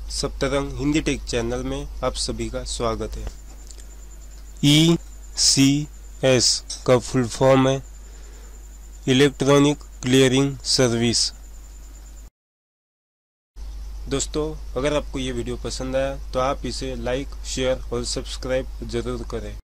Saptarang Hindi take channel में आप सभी का स्वागत है। ECS का फुल फॉर्म है इलेक्ट्रॉनिक क्लियरिंग सर्विस। दोस्तों, अगर आपको ये वीडियो पसंद आया तो आप इसे लाइक, शेयर और सब्सक्राइब जरूर करें।